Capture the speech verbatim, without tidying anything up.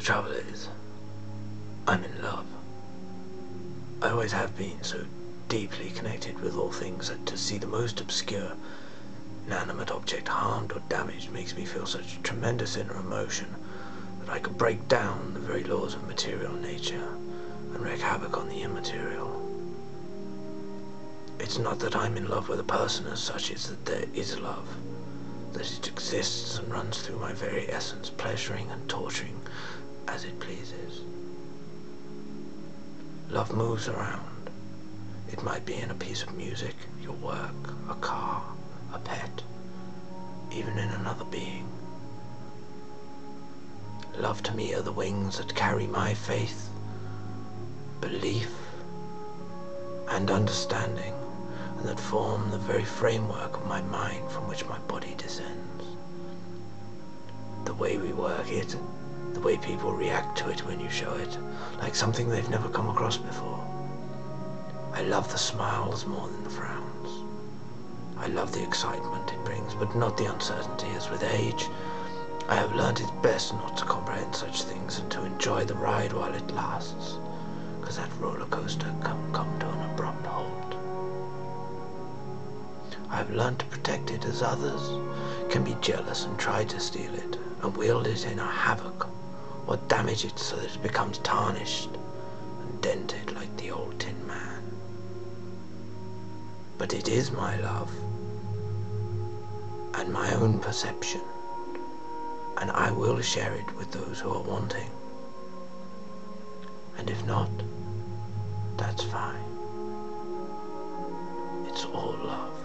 trouble is, I'm in love. I always have been so deeply connected with all things that to see the most obscure, inanimate object harmed or damaged makes me feel such tremendous inner emotion that I could break down the very laws of material nature and wreak havoc on the immaterial. It's not that I'm in love with a person as such, it's that there is love, that it exists and runs through my very essence, pleasuring and torturing as it pleases. Love moves around. It might be in a piece of music, your work, a car, a pet, even in another being. Love to me are the wings that carry my faith, belief, and understanding, and that form the very framework of my mind from which my body descends. The way we work it, the way people react to it when you show it, like something they've never come across before. I love the smiles more than the frowns. I love the excitement it brings, but not the uncertainty, as with age, I have learnt it's best not to comprehend such things and to enjoy the ride while it lasts, because that roller coaster can come to an abrupt halt. I have learnt to protect it as others can be jealous and try to steal it, and wield it in a havoc, or damage it so that it becomes tarnished and dented like the old Tin Man. But it is my love, and my own perception, and I will share it with those who are wanting. And if not, that's fine. It's all love.